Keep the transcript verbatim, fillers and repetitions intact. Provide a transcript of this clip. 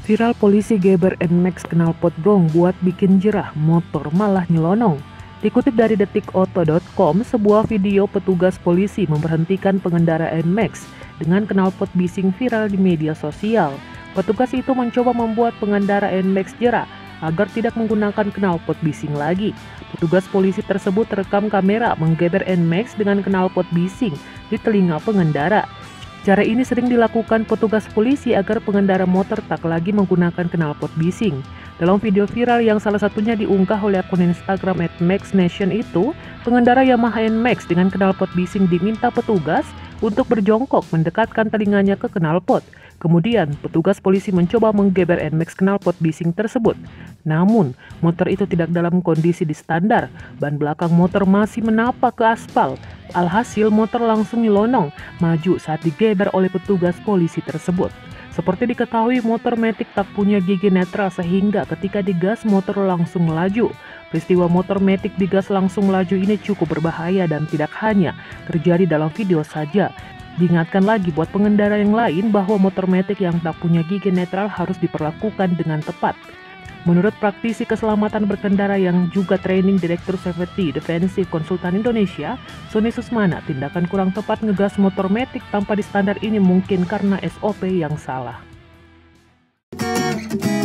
Viral polisi geber Nmax knalpot gong buat bikin jerah, motor malah nyelonong. Dikutip dari detik auto dot com, sebuah video petugas polisi memberhentikan pengendara Nmax dengan knalpot bising viral di media sosial. Petugas itu mencoba membuat pengendara Nmax jerah agar tidak menggunakan knalpot bising lagi. Petugas polisi tersebut terekam kamera menggeber Nmax dengan knalpot bising di telinga pengendara. Cara ini sering dilakukan petugas polisi agar pengendara motor tak lagi menggunakan knalpot bising. Dalam video viral yang salah satunya diunggah oleh akun Instagram at max nation itu, pengendara Yamaha Nmax dengan knalpot bising diminta petugas untuk berjongkok mendekatkan telinganya ke knalpot. Kemudian, petugas polisi mencoba menggeber Nmax knalpot bising tersebut. Namun, motor itu tidak dalam kondisi di standar. Ban belakang motor masih menapak ke aspal. Alhasil, motor langsung nyelonong maju saat digeber oleh petugas polisi tersebut. Seperti diketahui, motor Matic tak punya gigi netral sehingga ketika digas motor langsung melaju. Peristiwa motor Matic digas langsung melaju ini cukup berbahaya dan tidak hanya terjadi dalam video saja. Diingatkan lagi buat pengendara yang lain bahwa motor Matic yang tak punya gigi netral harus diperlakukan dengan tepat. Menurut praktisi keselamatan berkendara yang juga training Direktur Safety Defensive Konsultan Indonesia, Sony Susmana, tindakan kurang tepat ngegas motor Matic tanpa di standar ini mungkin karena S O P yang salah.